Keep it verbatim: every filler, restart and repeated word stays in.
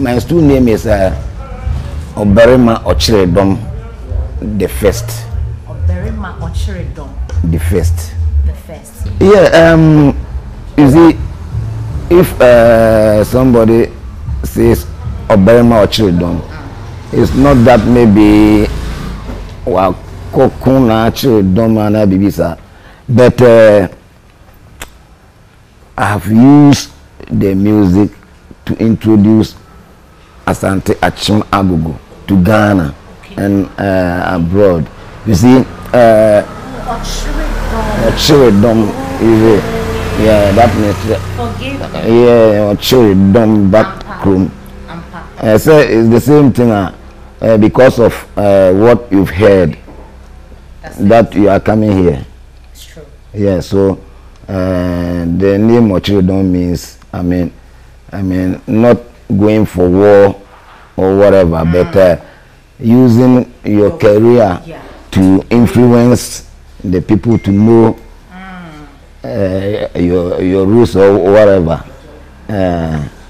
my school name is uh, Oberima Ochiredom the first. Oberima Ochiredom. The first. The first. Yeah. Um. You see, if uh, somebody says Oberima Ochiredom, mm. it's not that maybe wa kokuna Ochiredom and bibisa, but uh, I have used the music to introduce Asante Achim Agogo to Ghana, okay. and uh, abroad. You see, uh, Ochiredom is a, yeah, that means forgive me. Yeah, Ochiredom back room. Uh, so it's the same thing uh, uh, because of uh, what you've heard. That's that you are coming here. It's true. Yeah, so uh, the name Ochiredom means, I mean, I mean, not going for war or whatever, mm. but uh, using your, your career yeah. to influence the people to know mm. uh, your your roots or whatever. Uh,